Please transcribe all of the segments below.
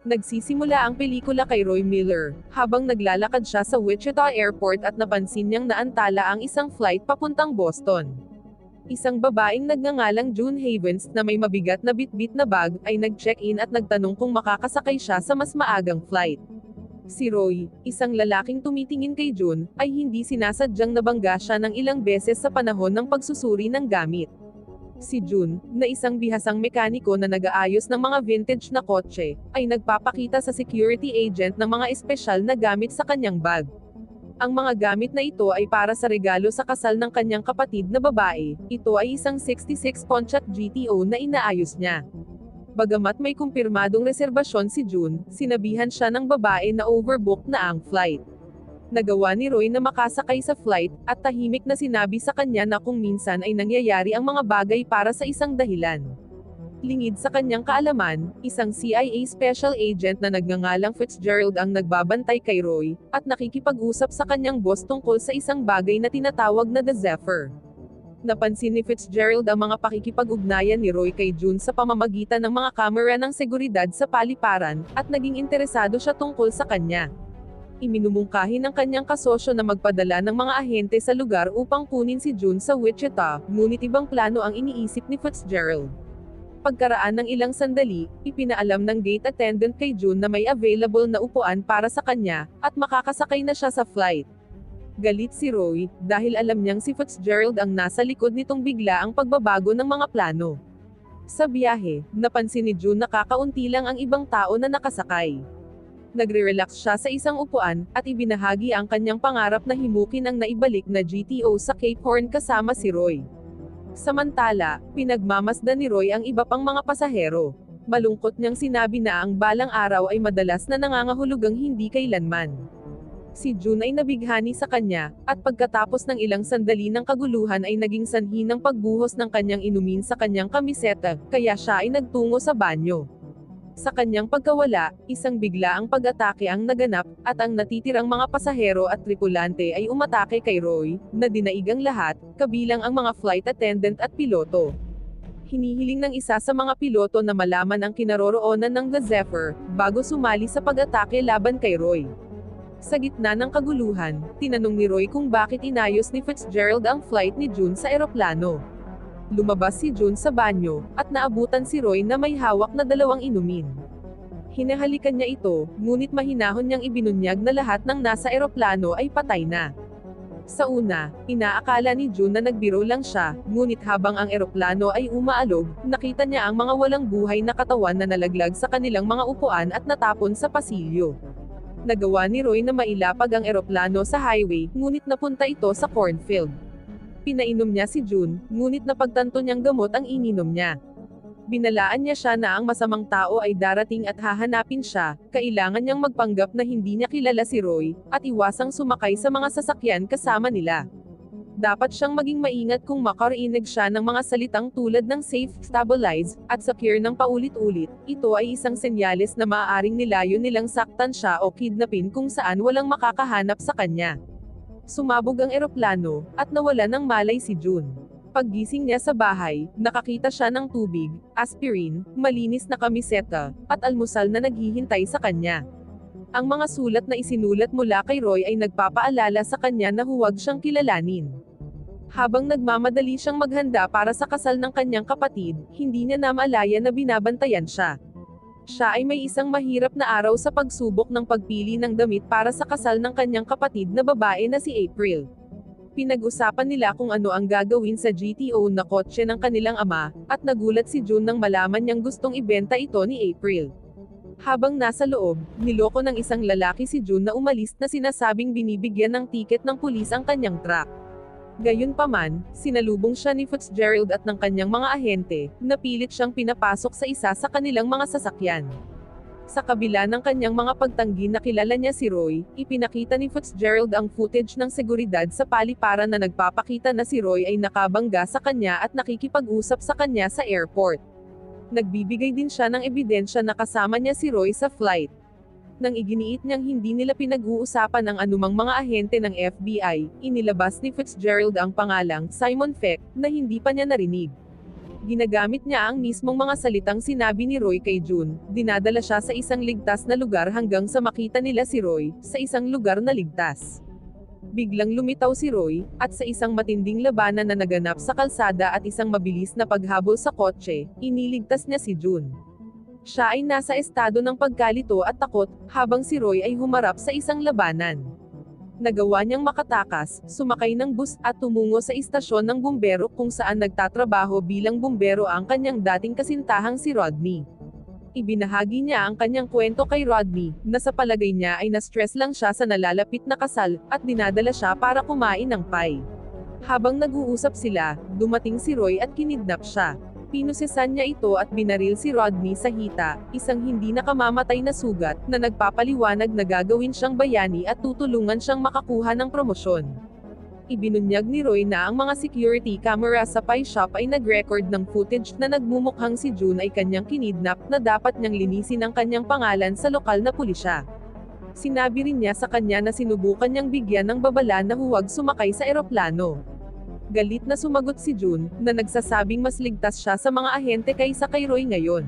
Nagsisimula ang pelikula kay Roy Miller, habang naglalakad siya sa Wichita Airport at napansin niyang naantala ang isang flight papuntang Boston. Isang babaeng nagngangalang June Havens na may mabigat na bitbit na bag, ay nag-check-in at nagtanong kung makakasakay siya sa mas maagang flight. Si Roy, isang lalaking tumitingin kay June, ay hindi sinasadyang nabangga siya ng ilang beses sa panahon ng pagsusuri ng gamit. Si June, na isang bihasang mekaniko na nag-aayos ng mga vintage na kotse, ay nagpapakita sa security agent ng mga espesyal na gamit sa kanyang bag. Ang mga gamit na ito ay para sa regalo sa kasal ng kanyang kapatid na babae. Ito ay isang 66 Pontiac GTO na inaayos niya. Bagamat may kumpirmadong reserbasyon si June, sinabihan siya ng babae na overbooked na ang flight. Nagawa ni Roy na makasakay sa flight, at tahimik na sinabi sa kanya na kung minsan ay nangyayari ang mga bagay para sa isang dahilan. Lingid sa kanyang kaalaman, isang CIA special agent na nagngangalang Fitzgerald ang nagbabantay kay Roy, at nakikipag-usap sa kanyang boss tungkol sa isang bagay na tinatawag na The Zephyr. Napansin ni Fitzgerald ang mga pakikipag-ugnayan ni Roy kay June sa pamamagitan ng mga kamera ng seguridad sa paliparan, at naging interesado siya tungkol sa kanya. Iminumungkahi ng kanyang kasosyo na magpadala ng mga ahente sa lugar upang kunin si June sa Wichita, ngunit ibang plano ang iniisip ni Fitzgerald. Pagkaraan ng ilang sandali, ipinaalam ng gate attendant kay June na may available na upuan para sa kanya, at makakasakay na siya sa flight. Galit si Roy, dahil alam niyang si Fitzgerald ang nasa likod nitong bigla ang pagbabago ng mga plano. Sa biyahe, napansin ni June na kakaunti lang ang ibang tao na nakasakay. Nagre-relax siya sa isang upuan, at ibinahagi ang kanyang pangarap na himukin ang naibalik na GTO sa Cape Horn kasama si Roy. Samantala, pinagmamasdan ni Roy ang iba pang mga pasahero. Malungkot niyang sinabi na ang balang araw ay madalas na nangangahulugang hindi kailanman. Si June ay nabighani sa kanya, at pagkatapos ng ilang sandali ng kaguluhan ay naging sanhi ng pagbuhos ng kanyang inumin sa kanyang kamiseta, kaya siya ay nagtungo sa banyo. Sa kanyang pagkawala, isang biglaang pag-atake ang naganap, at ang natitirang mga pasahero at tripulante ay umatake kay Roy, na dinaig ang lahat, kabilang ang mga flight attendant at piloto. Hinihiling ng isa sa mga piloto na malaman ang kinaroroonan ng The Zephyr, bago sumali sa pag-atake laban kay Roy. Sa gitna ng kaguluhan, tinanong ni Roy kung bakit inayos ni Fitzgerald ang flight ni June sa eroplano. Lumabas si June sa banyo, at naabutan si Roy na may hawak na dalawang inumin. Hinahalikan niya ito, ngunit mahinahon niyang ibinunyag na lahat ng nasa eroplano ay patay na. Sa una, inaakala ni June na nagbiro lang siya, ngunit habang ang eroplano ay umaalog, nakita niya ang mga walang buhay na katawan na nalaglag sa kanilang mga upuan at natapon sa pasilyo. Nagawa ni Roy na mailapag ang eroplano sa highway, ngunit napunta ito sa cornfield. Pinainom niya si June, ngunit napagtanto niyang gamot ang ininom niya. Binalaan niya siya na ang masamang tao ay darating at hahanapin siya, kailangan niyang magpanggap na hindi niya kilala si Roy, at iwasang sumakay sa mga sasakyan kasama nila. Dapat siyang maging maingat kung makarinig siya ng mga salitang tulad ng safe, stabilize, at secure ng paulit-ulit. Ito ay isang senyales na maaaring nilayo nilang saktan siya o kidnapin kung saan walang makakahanap sa kanya. Sumabog ang eroplano, at nawala ng malay si June. Paggising niya sa bahay, nakakita siya ng tubig, aspirin, malinis na kamiseta, at almusal na naghihintay sa kanya. Ang mga sulat na isinulat mula kay Roy ay nagpapaalala sa kanya na huwag siyang kilalanin. Habang nagmamadali siyang maghanda para sa kasal ng kanyang kapatid, hindi niya namalaya na binabantayan siya. Siya ay may isang mahirap na araw sa pagsubok ng pagpili ng damit para sa kasal ng kanyang kapatid na babae na si April. Pinag-usapan nila kung ano ang gagawin sa GTO na kotse ng kanilang ama, at nagulat si June nang malaman niyang gustong ibenta ito ni April. Habang nasa loob, niloko ng isang lalaki si June na umalis na sinasabing binibigyan ng tiket ng pulis ang kanyang truck. Gayunpaman, sinalubong siya ni Fitzgerald at ng kanyang mga ahente, napilit siyang pinapasok sa isa sa kanilang mga sasakyan. Sa kabila ng kanyang mga pagtanggi na kilala niya si Roy, ipinakita ni Fitzgerald ang footage ng seguridad sa paliparan na nagpapakita na si Roy ay nakabangga sa kanya at nakikipag-usap sa kanya sa airport. Nagbibigay din siya ng ebidensya na kasama niya si Roy sa flight. Nang iginiit niyang hindi nila pinag-uusapan ang anumang mga ahente ng FBI, inilabas ni Fitzgerald ang pangalang Simon Feck, na hindi pa niya narinig. Ginagamit niya ang mismong mga salitang sinabi ni Roy kay June, dinadala siya sa isang ligtas na lugar hanggang sa makita nila si Roy, sa isang lugar na ligtas. Biglang lumitaw si Roy, at sa isang matinding labanan na naganap sa kalsada at isang mabilis na paghabol sa kotse, iniligtas niya si June. Siya ay nasa estado ng pagkalito at takot, habang si Roy ay humarap sa isang labanan. Nagawa niyang makatakas, sumakay ng bus, at tumungo sa istasyon ng bumbero kung saan nagtatrabaho bilang bumbero ang kanyang dating kasintahang si Rodney. Ibinahagi niya ang kanyang kwento kay Rodney, na sa palagay niya ay na-stress lang siya sa nalalapit na kasal, at dinadala siya para kumain ng pie. Habang nag-uusap sila, dumating si Roy at kinidnap siya. Pinusesan niya ito at binaril si Rodney sa hita, isang hindi nakamamatay na sugat, na nagpapaliwanag na gagawin siyang bayani at tutulungan siyang makakuha ng promosyon. Ibinunyag ni Roy na ang mga security camera sa pie shop ay nag-record ng footage na nagmumukhang si June ay kanyang kinidnap na dapat niyang linisin ang kanyang pangalan sa lokal na pulisya. Sinabi rin niya sa kanya na sinubukan niyang bigyan ng babala na huwag sumakay sa eroplano. Galit na sumagot si June, na nagsasabing mas ligtas siya sa mga ahente kaysa kay Roy ngayon.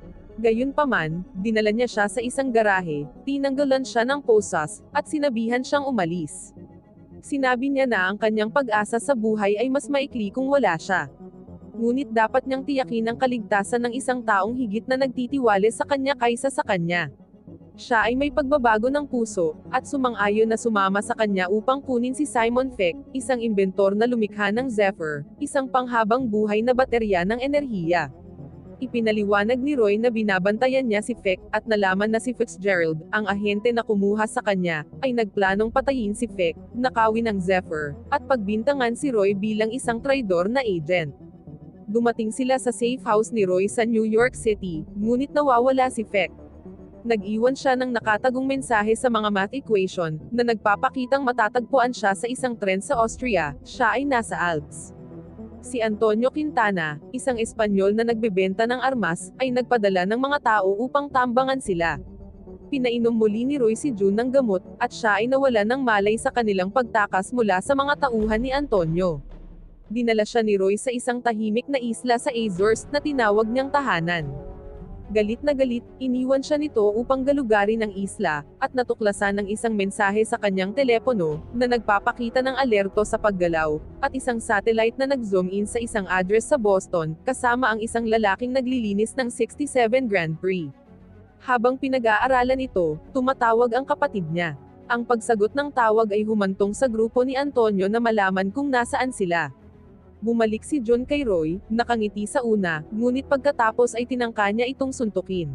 Gayunpaman, dinala niya siya sa isang garahe, tinanggalan siya ng posas, at sinabihan siyang umalis. Sinabi niya na ang kanyang pag-asa sa buhay ay mas maikli kung wala siya. Ngunit dapat niyang tiyakin ang kaligtasan ng isang taong higit na nagtitiwala sa kanya kaysa sa kanya. Siya ay may pagbabago ng puso, at sumang-ayon na sumama sa kanya upang kunin si Simon Feck, isang imbentor na lumikha ng Zephyr, isang panghabang buhay na baterya ng enerhiya. Ipinaliwanag ni Roy na binabantayan niya si Feck, at nalaman na si Fitzgerald, ang ahente na kumuha sa kanya, ay nagplanong patayin si Feck, nakawin ang Zephyr, at pagbintangan si Roy bilang isang traidor na agent. Dumating sila sa safe house ni Roy sa New York City, ngunit nawawala si Feck. Nag-iwan siya ng nakatagong mensahe sa mga math equation, na nagpapakitang matatagpuan siya sa isang tren sa Austria, siya ay nasa Alps. Si Antonio Quintana, isang Espanyol na nagbebenta ng armas, ay nagpadala ng mga tao upang tambangan sila. Pinainom muli ni Roy si June ng gamot, at siya ay nawala ng malay sa kanilang pagtakas mula sa mga tauhan ni Antonio. Dinala siya ni Roy sa isang tahimik na isla sa Azores na tinawag niyang tahanan. Galit na galit, iniwan siya nito upang galugarin ang isla, at natuklasan ng isang mensahe sa kanyang telepono, na nagpapakita ng alerto sa paggalaw, at isang satellite na nag-zoom in sa isang address sa Boston, kasama ang isang lalaking naglilinis ng 67 Grand Prix. Habang pinag-aaralan ito, tumatawag ang kapatid niya. Ang pagsagot ng tawag ay humantong sa grupo ni Antonio na malaman kung nasaan sila. Bumalik si June kay Roy, nakangiti sa una, ngunit pagkatapos ay tinangka niya itong suntukin.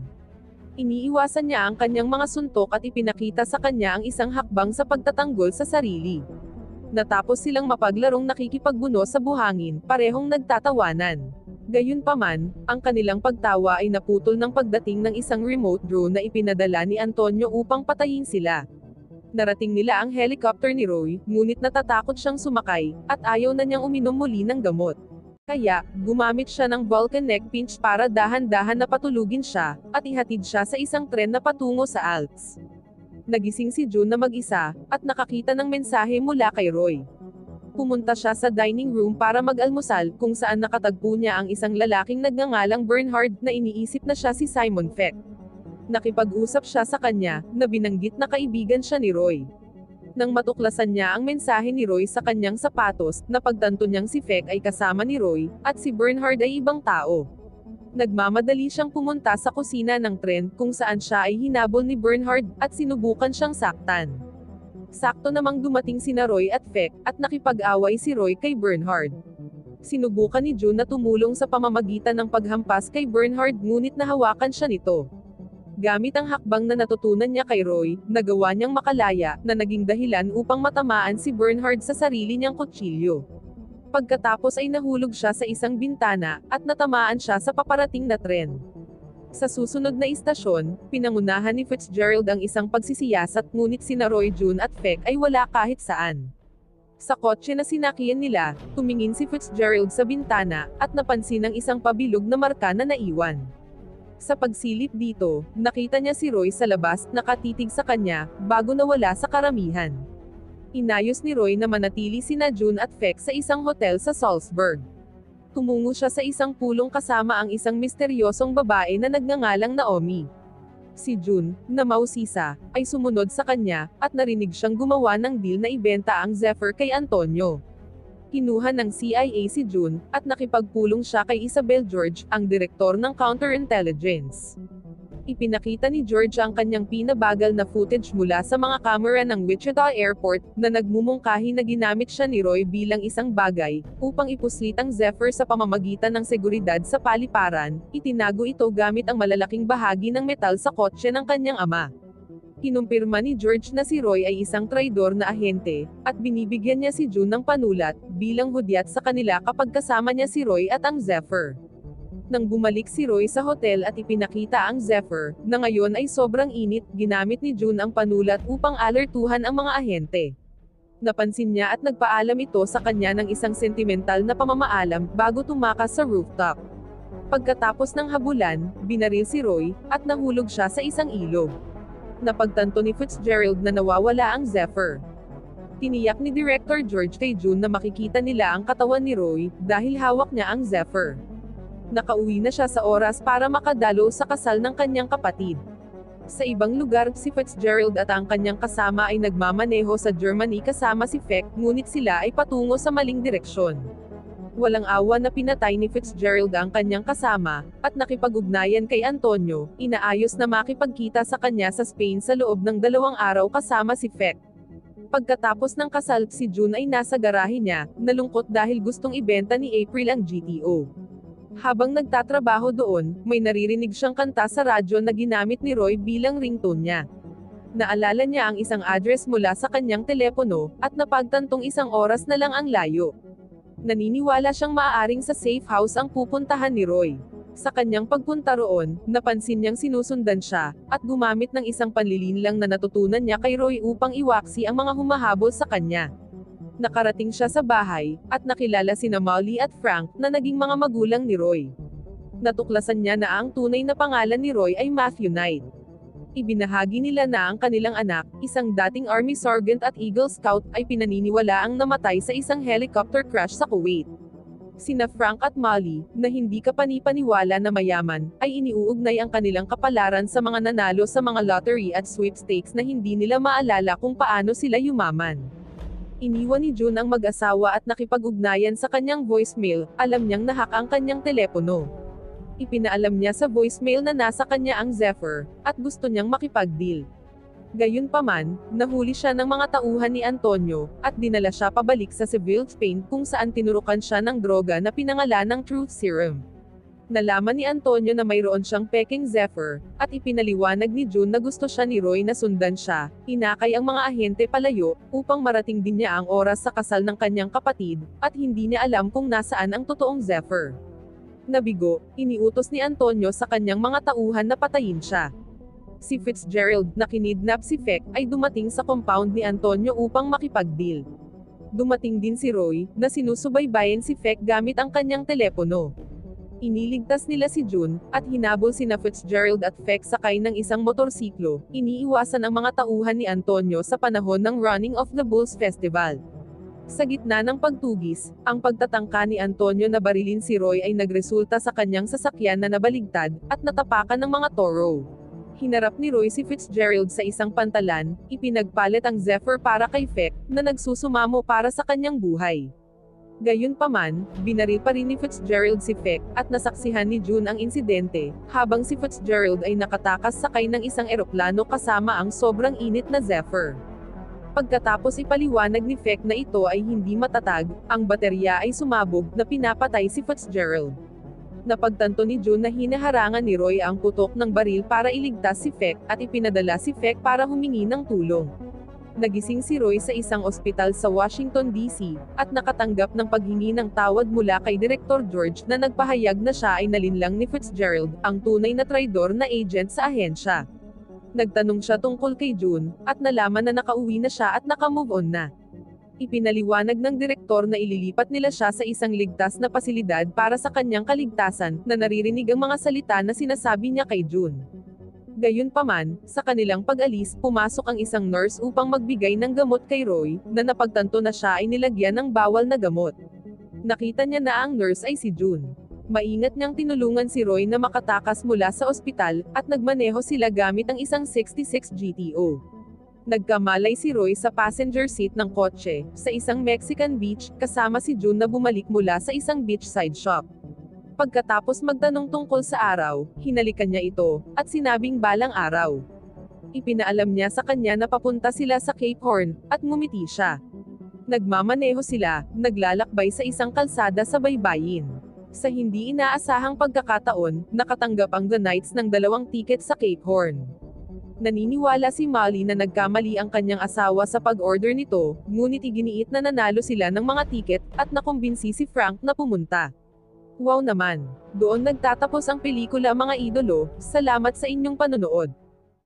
Iniiwasan niya ang kanyang mga suntok at ipinakita sa kanya ang isang hakbang sa pagtatanggol sa sarili. Natapos silang mapaglarong nakikipagbuno sa buhangin, parehong nagtatawanan. Gayunpaman, ang kanilang pagtawa ay naputol ng pagdating ng isang remote drone na ipinadala ni Antonio upang patayin sila. Narating nila ang helicopter ni Roy, ngunit natatakot siyang sumakay, at ayaw na niyang uminom muli ng gamot. Kaya, gumamit siya ng Vulcan neck pinch para dahan-dahan na patulugin siya, at ihatid siya sa isang tren na patungo sa Alps. Nagising si June na mag-isa, at nakakita ng mensahe mula kay Roy. Pumunta siya sa dining room para mag-almusal, kung saan nakatagpo niya ang isang lalaking nagngangalang Bernhard, na iniisip na siya si Simon Feck. Nakipag-usap siya sa kanya, na binanggit na kaibigan siya ni Roy. Nang matuklasan niya ang mensahe ni Roy sa kanyang sapatos, napagtanto niyang si Feck ay kasama ni Roy, at si Bernhard ay ibang tao. Nagmamadali siyang pumunta sa kusina ng tren, kung saan siya ay hinabol ni Bernhard, at sinubukan siyang saktan. Sakto namang dumating sina Roy at Feck, at nakipag-away si Roy kay Bernhard. Sinubukan ni June na tumulong sa pamamagitan ng paghampas kay Bernhard, ngunit nahawakan siya nito. Gamit ang hakbang na natutunan niya kay Roy, nagawa niyang makalaya, na naging dahilan upang matamaan si Bernhard sa sarili niyang kutsilyo. Pagkatapos ay nahulog siya sa isang bintana, at natamaan siya sa paparating na tren. Sa susunod na istasyon, pinangunahan ni Fitzgerald ang isang pagsisiyasat, ngunit sina Roy, June at Feck ay wala kahit saan. Sa kotse na sinakyan nila, tumingin si Fitzgerald sa bintana, at napansin ang isang pabilog na marka na naiwan. Sa pagsilip dito, nakita niya si Roy sa labas, nakatitig sa kanya, bago nawala sa karamihan. Inayos ni Roy na manatili sina June at Feck sa isang hotel sa Salzburg. Tumungo siya sa isang pulong kasama ang isang misteryosong babae na nagngangalang Naomi. Si June, na mausisa, ay sumunod sa kanya, at narinig siyang gumawa ng deal na ibenta ang Zephyr kay Antonio. Kinuha ng CIA si June, at nakipagpulong siya kay Isabel George, ang direktor ng counterintelligence. Ipinakita ni George ang kanyang pinabagal na footage mula sa mga kamera ng Wichita Airport, na nagmumungkahi na ginamit siya ni Roy bilang isang bagay, upang ipuslit ang Zephyr sa pamamagitan ng seguridad sa paliparan. Itinago ito gamit ang malalaking bahagi ng metal sa kotse ng kanyang ama. Kinumpirma ni George na si Roy ay isang traidor na ahente, at binibigyan niya si June ng panulat, bilang hudyat sa kanila kapag kasama niya si Roy at ang Zephyr. Nang bumalik si Roy sa hotel at ipinakita ang Zephyr, na ngayon ay sobrang init, ginamit ni June ang panulat upang alertuhan ang mga ahente. Napansin niya at nagpaalam ito sa kanya ng isang sentimental na pamamaalam, bago tumakas sa rooftop. Pagkatapos ng habulan, binaril si Roy, at nahulog siya sa isang ilog. Napagtanto ni Fitzgerald na nawawala ang Zephyr. Tiniyak ni Director George kay June na makikita nila ang katawan ni Roy, dahil hawak niya ang Zephyr. Nakauwi na siya sa oras para makadalo sa kasal ng kanyang kapatid. Sa ibang lugar, si Fitzgerald at ang kanyang kasama ay nagmamaneho sa Germany kasama si Feck, ngunit sila ay patungo sa maling direksyon. Walang awa na pinatay ni Fitzgerald ang kanyang kasama, at nakipag-ugnayan kay Antonio, inaayos na makipagkita sa kanya sa Spain sa loob ng 2 araw kasama si Feck. Pagkatapos ng kasal, si June ay nasa garahe niya, nalungkot dahil gustong ibenta ni April ang GTO. Habang nagtatrabaho doon, may naririnig siyang kanta sa radyo na ginamit ni Roy bilang ringtone niya. Naalala niya ang isang address mula sa kanyang telepono, at napagtantong 1 oras na lang ang layo. Naniniwala siyang maaaring sa safe house ang pupuntahan ni Roy. Sa kanyang pagpunta roon, napansin niyang sinusundan siya, at gumamit ng isang panlilinlang na natutunan niya kay Roy upang iwaksi ang mga humahabol sa kanya. Nakarating siya sa bahay, at nakilala sina Molly at Frank, na naging mga magulang ni Roy. Natuklasan niya na ang tunay na pangalan ni Roy ay Matthew Knight. Ibinahagi nila na ang kanilang anak, isang dating Army Sergeant at Eagle Scout, ay pinaniniwalaang namatay sa isang helicopter crash sa Kuwait. Sina Frank at Molly, na hindi kapanipaniwala na mayaman, ay iniuugnay ang kanilang kapalaran sa mga nanalo sa mga lottery at sweepstakes na hindi nila maalala kung paano sila yumaman. Iniwan ni June ang mag-asawa at nakipag-ugnayan sa kanyang voicemail, alam niyang nahak ang kanyang telepono. Ipinaalam niya sa voicemail na nasa kanya ang Zephyr, at gusto niyang makipag-deal. Gayunpaman, nahuli siya ng mga tauhan ni Antonio, at dinala siya pabalik sa Seville, Spain, kung saan tinurukan siya ng droga na pinangalanang Truth Serum. Nalaman ni Antonio na mayroon siyang peking Zephyr, at ipinaliwanag ni June na gusto siya ni Roy na sundan siya. Inakay ang mga ahente palayo, upang marating din niya ang oras sa kasal ng kanyang kapatid, at hindi niya alam kung nasaan ang totoong Zephyr. Nabigo, iniutos ni Antonio sa kanyang mga tauhan na patayin siya. Si Fitzgerald, na kinidnap si Feck, ay dumating sa compound ni Antonio upang makipag-deal. Dumating din si Roy, na sinusubaybayan si Feck gamit ang kanyang telepono. Iniligtas nila si June, at hinabol sina Fitzgerald at Feck sakay ng isang motorsiklo. Iniiwasan ang mga tauhan ni Antonio sa panahon ng Running of the Bulls Festival. Sa gitna ng pagtugis, ang pagtatangka ni Antonio na barilin si Roy ay nagresulta sa kanyang sasakyan na nabaligtad, at natapakan ng mga toro. Hinarap ni Roy si Fitzgerald sa isang pantalan, ipinagpalit ang Zephyr para kay Feck, na nagsusumamo para sa kanyang buhay. Gayunpaman, binaril pa rin ni Fitzgerald si Feck, at nasaksihan ni June ang insidente, habang si Fitzgerald ay nakatakas sakay ng isang eroplano kasama ang sobrang init na Zephyr. Pagkatapos ipaliwanag ni Feck na ito ay hindi matatag, ang baterya ay sumabog, na pinapatay si Fitzgerald. Napagtanto ni June na hinaharangan ni Roy ang putok ng baril para iligtas si Feck, at ipinadala si Feck para humingi ng tulong. Nagising si Roy sa isang ospital sa Washington, D.C., at nakatanggap ng paghingi ng tawad mula kay Director George na nagpahayag na siya ay nalinlang ni Fitzgerald, ang tunay na traidor na agent sa ahensya. Nagtanong siya tungkol kay June, at nalaman na nakauwi na siya at nakamove on na. Ipinaliwanag ng direktor na ililipat nila siya sa isang ligtas na pasilidad para sa kanyang kaligtasan, na naririnig ang mga salita na sinasabi niya kay June. Gayunpaman, sa kanilang pag-alis, pumasok ang isang nurse upang magbigay ng gamot kay Roy, na napagtanto na siya ay nilagyan ng bawal na gamot. Nakita niya na ang nurse ay si June. Maingat niyang tinulungan si Roy na makatakas mula sa ospital, at nagmaneho sila gamit ang isang 66 GTO. Nagkamalay si Roy sa passenger seat ng kotse, sa isang Mexican beach, kasama si June na bumalik mula sa isang beachside shop. Pagkatapos magtanong tungkol sa araw, hinalikan niya ito, at sinabing balang araw. Ipinaalam niya sa kanya na papunta sila sa Cape Horn, at ngumiti siya. Nagmamaneho sila, naglalakbay sa isang kalsada sa baybayin. Sa hindi inaasahang pagkakataon, nakatanggap ang The Knights ng 2 tiket sa Cape Horn. Naniniwala si Molly na nagkamali ang kanyang asawa sa pag-order nito, ngunit iginiit na nanalo sila ng mga tiket, at nakumbinsi si Frank na pumunta. Wow naman! Doon nagtatapos ang pelikula mga idolo, salamat sa inyong panonood.